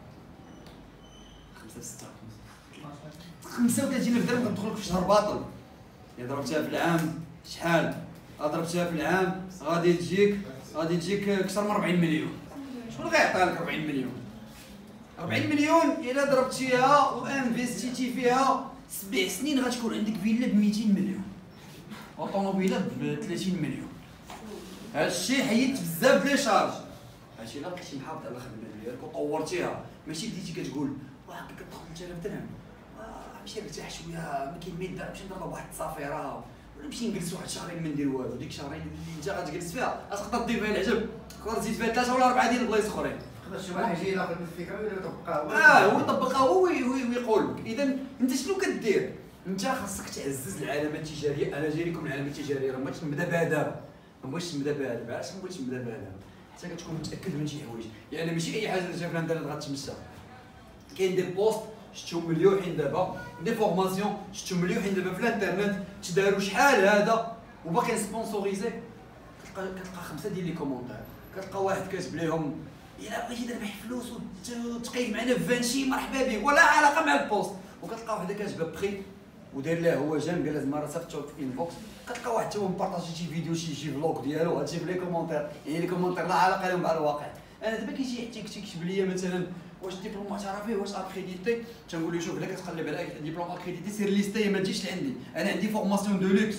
خمسة في ستة خمسة وثلاثين ألف درهم غتدخل لك في شهر باطل. إذا ضربتها في العام شحال؟ ضربتها في العام غادي تجيك غادي تجيك أكثر من أربعين مليون. شكون غيعطي لك أربعين مليون؟ أربعين مليون إلا ضربتيها وانفيستيتي فيها سبع سنين غتكون عندك فيلا ب مئتين مليون وطوموبيله ب ثلاثين مليون. هذا الشيء حيدت بزاف لي شارج. هادشي الا بقيتي محافظ على الخدمه ديالك وطورتيها، ماشي بديتي كتقول واه كتاخذ ثلاثة آلاف درهم نمشي نرتاح شويه ما كاين ما يدار، نمشي نضرب واحد الصافيره ولا نمشي نجلس واحد شهرين ما ندير والو. ديك الشهرين اللي انت غتجلس فيها غتقدر دير فيها العجب، تقدر تزيد فيها ثلاثه ولا اربعه ديال البلايص اخرين. يقدر شي واحد يجي ياخذ الفكره ويطبقها هو. اه هو يطبقها هو ويقول لك. اذا انت شنو كدير؟ انت خاصك تعزز العلامه التجاريه. انا جاي لكم العلامه التجاريه راه ما بغيتش نبدا بها دابا، ما بغيتش نبدا بها دابا. علاش ما بغيتش نبدا بها دابا؟ حتى كتكون متاكد من شي حوايج، يعني ماشي اي حاجه جا في الانترنت غتمشى. كاين دي بوست شفتهم مليوحين دابا، دي فورماسيون شفتهم مليوحين دابا في الانترنت تداروا شحال هذا وباقي سبونسوريزي. كتلقى كتلقى خمسه ديال لي كومونتير، كتلقى واحد كاتب لهم الا بغيتي تربح فلوس وتقيد معنا في فانشي مرحبا بك ولا علاقه مع البوست. وكتلقى وحده كاتبه بخي وداير لها هو جام قال لازم راه صيفطو في انبوكس. كتلقى واحد حتى هو مبارطاجي شي فيديو شي شي فلوق ديالو هادشي في لي كومونتير، يعني لي كومونتير لا علاقه لهم مع الواقع. انا دابا كيجي حتى كيكتب ليا مثلا واش ديبلوم معترف به واش اكريديتي، تنقول له شوف الا كتقلب على ديبلوم اكريديتي سير ليستي ما تجيش لعندي، انا عندي فورماسيون دو لوكس.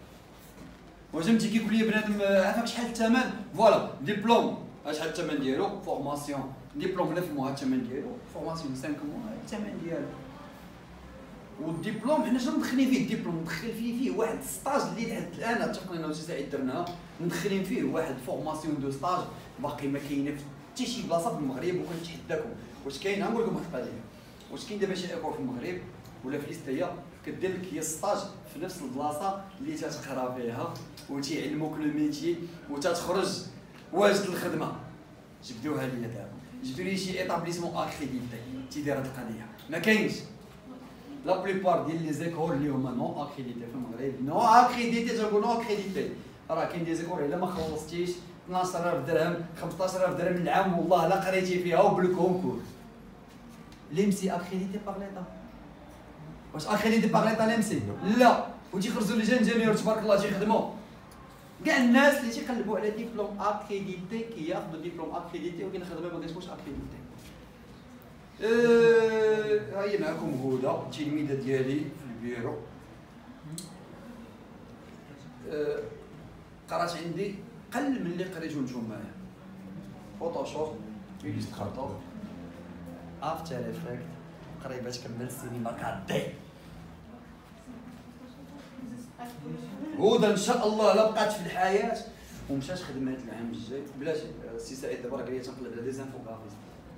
وجمتي كيقول لي بنادم عافاك شحال الثمن؟ فوالا ديبلوم شحال الثمن ديالو؟ فورماسيون ديبلوم تسعة موا الثمن ديالو، فورماسيون خمسة موا الثمن ديالو. والدبلوم حنا شنو مدخلين فيه الدبلوم؟ مدخل فيه فيه واحد ستاج اللي لحد الان اتفقنا انا وسي سعيد درناها، مدخلين فيه واحد فورماسيون دو ستاج باقي ما كاينه في حتى شي بلاصه في المغرب. وكنتحداكم واش كاين، غنقول لكم واحد القضيه، واش كاين دابا شي اكور في المغرب ولا في ليستيا كدير لك هي ستاج في نفس البلاصه اللي تتقرا فيها وتيعلموك لو ميتي وتتخرج واجد الخدمه؟ جبدوها لي دابا، جبدوا لي شي ايطابليسمون اكريديتي تيدير هاد القضيه. ما كاينش. لا بليبار ديال لي زيكول اللي هما نون اكريديتي في المغرب، نون اكريديتي تنقول نون اكريديتي، راه كاين دي زيكول الا ما خلصتيش اثناش ألف درهم خمسطاش ألف درهم العام والله لا قريتي فيها وبالكونكور. ليمسي اكريديتي باغ ليطا. واش اكريديتي باغ ليطا ليمسي؟ لا. وتيخرجوا لي جانجينيور تبارك الله تيخدموا. كاع الناس اللي تيقلبوا على ديبلوم اكريديتي كياخذوا ديبلوم اكريديتي ولكن خدمه ما كتكونش اكريديتي. ها هي معكم هدى التلميذه ديالي في البيرو. أه قرات عندي قل من اللي قريتو نتوما. فوتوشوب، إليستراتور، افتر افكت، قريبه تكمل السينما كادي. هدى ان شاء الله لا بقات في الحياه ومشات خدمات العام الجاي بلاتي. السي سعيد دابا راه قال لي تنقلب على دي زانفوغرافيست.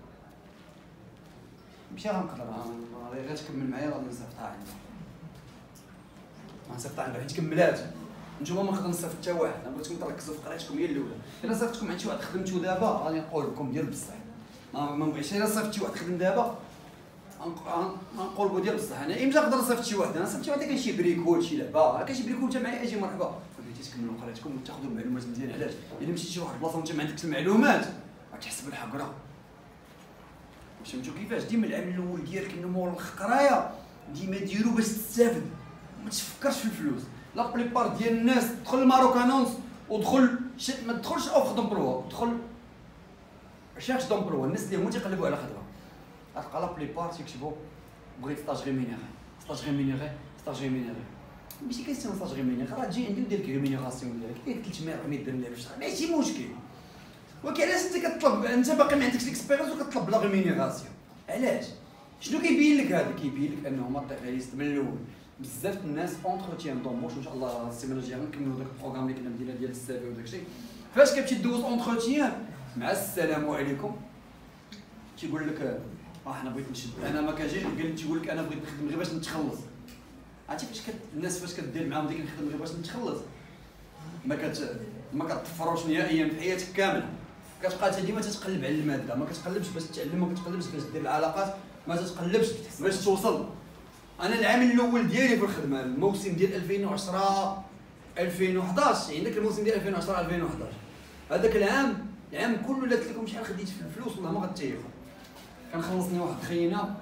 ماشي غنقدر غير تكمل معايا غادي نصيفطها عندها. غنصيفطها عندها حيت كملات. نتوما ما نقدر نصيفط حتى واحد، انا بغيتكم تركزوا في قرايتكم هي الاولى. الا صيفطتكم عند شي واحد خدمتو دابا غادي نقول لكم ديال بصح. ما نبغيش الا صيفط شي واحد خدم دابا غنقول لكم ديال بصح. انا امتى نقدر نصيفط شي واحد؟ انا صيفط شي واحد كاين شي بريكول شي لعبه، كاين شي بريكول انت معايا اجي مرحبا. بغيتي تكملوا قرايتكم وتاخذوا المعلومات مزيان. علاش؟ الا مشيتي لشي واحد البلاصه وانت ما عندكش المعلومات غتحس بالحقره. فهمتوا كيفاش؟ ديما العام الاول ديالك انه مور القرايه ديما ديرو باش تستافد، ما تفكرش في الفلوس. لا بليبار ديال الناس دخل الماروكانونس ودخل ش... ما تدخلش اوفر دومبروا، دخل شيرش دومبروا. الناس اللي هما تيقلبوا على خدمه غتلقى لا بليبار تيكتبوا بغيت ستاج ريمينيغي، ستاج ريمينيغي، ستاج ريمينيغي. ماشي كيستعمل ستاج ريمينيغي، راه تجي عندي ودير لك ريمينيغاسيون ديالك ديك ثلاثمية أربعمية درهم في الشهر ماشي مشكل. ولكن علاش انت كتطلب، انت باقي ما عندكش ليكسبيريونس وكتطلب لا ريمينيغاسيون؟ علاش؟ شنو كيبين لك هذا؟ كيبين لك انه هما الطياريست من الاول بزاف الناس اونتروتيان دومبوش. ان شاء الله السيمانه الجايه غنكملوا داك البروغرام اللي كنا مدينا ديال السافي وداك الشيء. فاش كتمشي دوز اونتروتيان مع السلام عليكم تيقول لك اه حنا بغيت نشد، انا ما كنجيش قال لي تيقول لك انا بغيت نخدم غير باش نتخلص. عرفتي فاش كت... الناس فاش كدير معاهم ديك نخدم غير باش نتخلص ما كت ما كتطفروش نهائيا في حياتك كامله. كتبقى انت ديما تتقلب على الماده، ما كتقلبش باش تتعلم، ما كتقلبش باش دير العلاقات، ما تتقلبش باش توصل. انا العام الاول ديالي في الخدمه الموسم ديال ألفين وعشرة ألفين وحداش، عندك الموسم ديال ألفين وعشرة ألفين وحداش هذاك العام العام كله لا قلت لكم شحال خديت في الفلوس والله ما غتيقوا. كان خلصني واحد خينا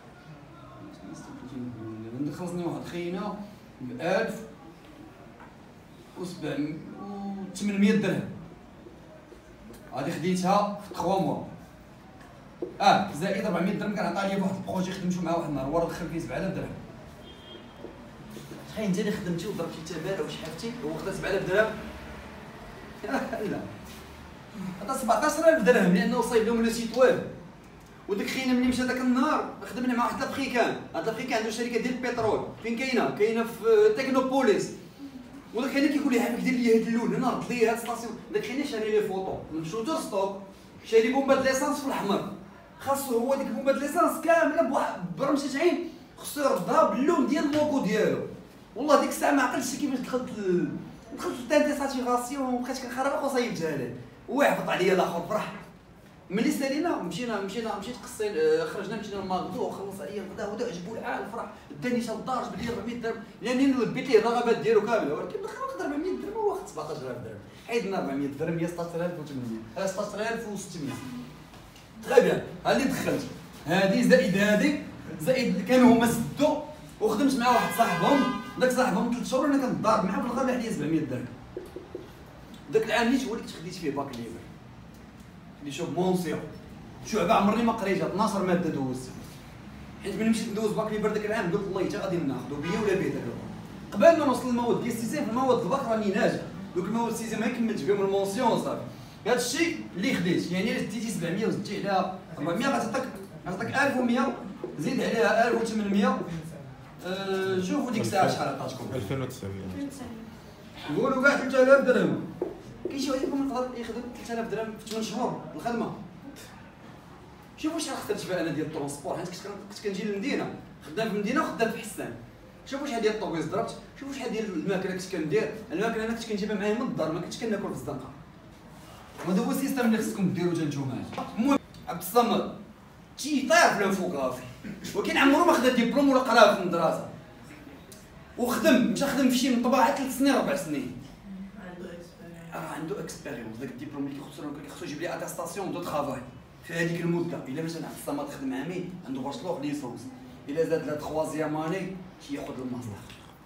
خلصني واحد خينا ب ألف وثمانمية درهم، هادي خديتها في ثلاثة موا اه زائد أربعمية درهم. كان عطاني واحد البروجي خدمتو مع واحد النهار ورا دخل فيه سبعة آلاف درهم. شحال انت اللي خدمتي وضربتي التبارع وشحفتي هو خدا سبعة آلاف درهم؟ لا هذا سبعطاش ألف درهم لانه صايب لهم لو سيت ويب. وداك خينا ملي مشى داك النهار خدمنا مع واحد لافريكان. هاد لافريكان عنده شركه ديال البترول فين كاينه؟ كاينه في تكنوبوليس. وداك خينا كيقول لي عافاك دير لي هاد اللون هنا رد لي هاد ستاسيون. داك خينا شاري لي فوطو من شوتر ستوك شاري بومبات ليسانس في الاحمر، خاصو هو ديك بومبات ليسانس كامله بواحد برمجه عين خصو يردها باللون ديال اللوغو ديالو. والله ديك الساعه ما عقلتش كيفاش دخلت ل... دخلت للتانتي ساتيغاسيون وبقيت كنخربق وصايبتها ليه ويعبط عليا الاخر فرح. ملي سالينا مشينا مشينا مشيت قصي خرجنا مشينا للماكدو وخلص عليا الغدا ودا عجبو الحال فرح داني شاد الدار جبد لي أربعمية درهم لاني لبيت ليه الرغبات ديالو كامله ولكن ناخذ أربعمية درهم وواخد سبعطاش ألف درهم حيدنا أربعمية درهم هي ستطاش ألف وثمانمية ستطاش ألف وستمية. تري بيان ها اللي دخلت هادي زائد هادي زائد كانوا هما سدوا وخدمت مع واحد صاحبهم داك صاحبهم ثلاث شهور انا كنضارب معاه في الغالب عليا سبعمية درهم. داك العام نيت هو اللي خديت فيه باك ليبر اللي شوف مونسيون شعبه عمرني ما قريتها اثناش ماده دوزت حيت ملي مشيت ندوز باك ليبر داك العام قلت الله حتى غادي ناخذو بيا ولا بيا داك قبل ما نوصل للمواد ديال السيزيام في المواد الباك راني ناجح دوك المواد السيزيام ما كملتش بهم المونسيون وصافي. هذا الشيء اللي خديت يعني الا ديتي سبعمية وزدتي عليها أربعمية غتعطيك غتعطيك ألف ومية زيد عليها ألف وثمانمية. أه شوفوا ديك الساعه شحال عطاتكم ألفين وتسعمية نقولوا كاع ثلاثة آلاف درهم. كاين شي واحد فيكم يقدر يخدم ثلاثة آلاف درهم في ثمانية شهور الخدمه. شوفوا شحال خسرت فيها انا ديال الترونسبور حيت كنت كنجي للمدينه خدام في المدينه وخدام في حسان. شوفوا شحال ديال الطوبيس ضربت شوفوا شحال ديال الماكله كنت كندير. الماكله انا كنت كنجيبها معايا من الدار ما كنتش كناكل في الزنقه. وهذا هو السيستم اللي خصكم ديروا حتى نتوما. المهم عبد الصمد تي طاير في الانفوغرافي ولكن عمرو ما خدا ديبلوم ولا قرا في المدرسه وخدم مشى خدم في شي مطبعه ثلاث سنين ربع سنين. عنده اكسبيرينس راه عنده اكسبيريونس داك الدبلوم اللي كيخصو كيخصو يجيب لي اتاستاسيون دو ترافاي في هذيك المده. الا مشى عند الصمد خدم عامين عنده باشلور ليسونس الا زاد لا تخوازيام اني تياخذ الماستر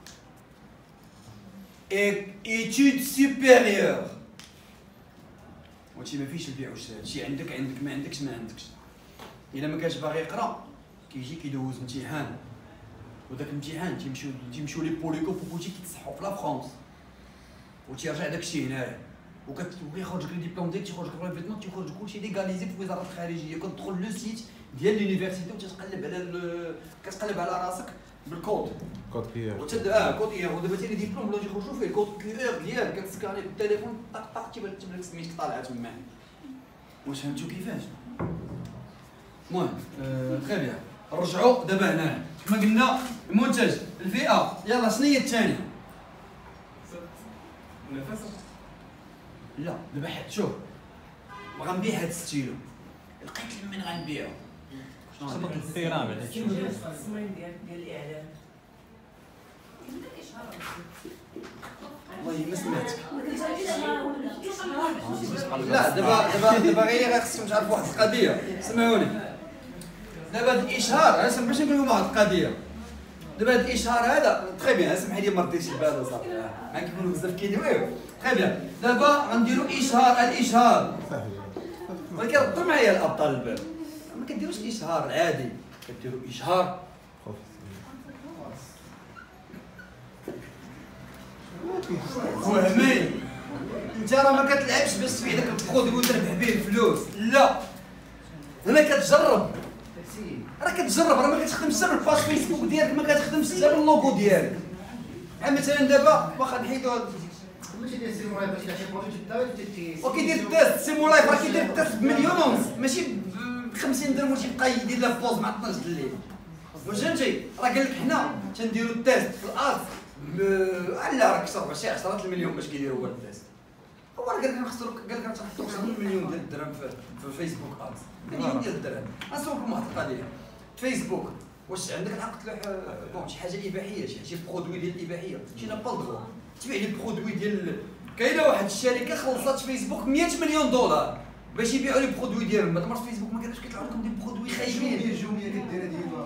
ايتود سوبيريور. وهادشي ما فيهش البيع والشراء هادشي عندك عندك ما عندكش ما عندكش. الا ما كانش باغي يقرا كيجي كيدوز امتحان وداك الامتحان تيمشيو تيمشيو لي بوليكو بوكوتي كيتصحوا في لا فرونس وتيرجع داكشي هنايا وكيخرج لك الدبلوم ديالك تيخرج لك بريفيتمون تيخرج كلشي ليغاليزي في وزاره الخارجيه. كتدخل لو سيت ديال لونيفرسيتي وتتقلب على كتقلب على راسك بالكود كود كي ار وتد اه كود كي ار ودابا تي لي ديبلوم ولاو يخرجوا فيه الكود كي ار ديالك كتسكاني بالتليفون طق طق تيبان لك سميتك طالعه تما. واش فهمتوا كيفاش؟ المهم تري بيان نرجعوا دابا هنا كما قلنا المنتج الفئه يلا شنو هي الثانيه؟ لا دابا حد شوف غنبيع هاد الستيلو لقيت من غنبيعو شنو خبط البيراميد التصميم ديال ديال الاعلان والله ما سمعتك. لا دابا دابا دابا غير خصكم تعرفوا واحد القضيه سمعوني. دابا هاد الاشهار علاش باش نقول لكم واحد القضيه. دابا هاد الاشهار هذا تري بيان اسمح لي ما رديتش البال وصافي ما كيكونوا بزاف كيدويو تري بيان. دابا غنديروا اشهار الاشهار ولكن ردوا معايا الابطال البال ما كديروش الاشهار العادي كديروا اشهار فهمي. انت راه ما كتلعبش باش تبيع داك البرودوي وتربح به الفلوس لا هنا كتجرب راه كتجرب راه ما كتخدمش حتى بالباج فيسبوك ديالك ما كتخدمش حتى باللوغو ديالك. بحال مثلا دابا واخا نحيدو ماشي ديال سي مولاي باش كيعطي بروجي تداوي وكيدير التيست سي مولاي راه كيدير التيست بمليون ونص ماشي ب خمسين درهم وتيبقى يدير لها بوز مع اثناش د الليل. واش فهمتي راه قال لك حنا تنديرو التيست في الارض لا راك صافي شي عشرة المليون باش كيديروا هو التيست. هو راه قال لك نخسروا قال لك غنحطوا خمسة مليون ديال الدرهم في فيسبوك ادز مليون ديال الدرهم. غنسولكم واحد القضيه فيسبوك واش عندك الحق تلوح بون شي حاجه اباحيه شي شي برودوي ديال الاباحيه شي نابال دغوا تبيع لي برودوي ديال كاينه واحد الشركه خلصات فيسبوك مية مليون دولار باش يبيعوا لي برودوي ديالهم. بعد مرات فيسبوك ما كيديرش كيطلعوا لكم دي برودوي خايبين الجميه كدير ديال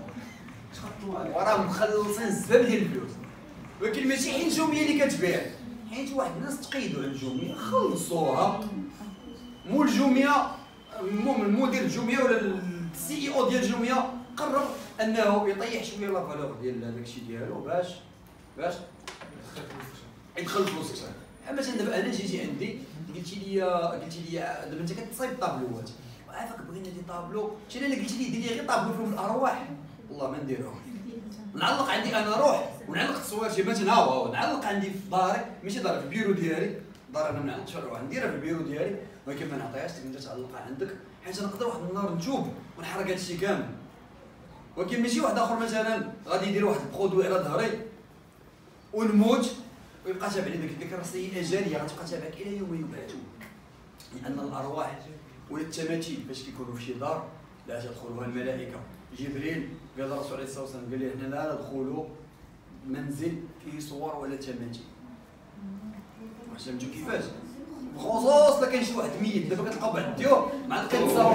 وراهم مخلصين الزبال ديال الفلوس ولكن ماشي حين الجميه اللي كتبيع حيت واحد الناس تقيدوا على الجميه خلصوها. مول الجميه المهم المدير الجميه ولا السي اي او ديال الجميه قرر انه يطيح شويه لا فالور ديال هذاك الشيء ديالو باش باش يدخل فلوس اكثر. بحال مثلا دابا انا جيتي عندي قلتي لي قلتي لي دابا انت كتصايب طابلوات وعافاك بغينا دي طابلو شنو انا قلت لي دير لي غير طابلو فيهم الارواح والله ما نديروه. نعلق عندي انا روح ونعلق التصوير شي مثلا ها هو نعلق عندي في داري ماشي داري في البيرو ديالي دار انا ما نعطيش روح نديرها في البيرو ديالي، ولكن ما نعطيهاش انت تعلقها عندك، حيت نقدر واحد النهار نتوب ونحرق هذا الشيء كامل. ولكن ماشي واحد اخر مثلا غادي يدير واحد البرودوي على ظهري ونموت ويبقى تابع لي ديك الذكرى السيئه جاريه غتبقى تابعك الى يوم يبعثون. لان الارواح ولا التماثيل فاش كيكونوا في شي دار لا تدخلها الملائكه. جبريل قال الرسول عليه الصلاه والسلام قال لي حنا لا ندخلوا منزل فيه صور ولا تماثيل. فهمتوا كيفاش؟ بخصوص الا كان شي واحد ميت دابا كتلقى بعض الديور ما عاد كنتصاور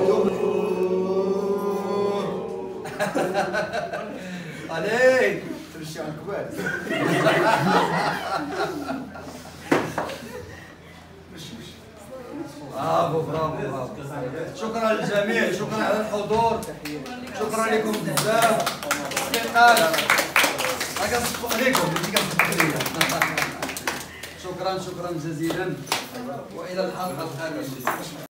عليك تمشي على الكبار. برافو برافو برافو. شكرا للجميع، شكرا على الحضور، شكرا لكم بزاف. هكا نصفق عليكم شكرا شكرا جزيلا والى الحلقه القادمه.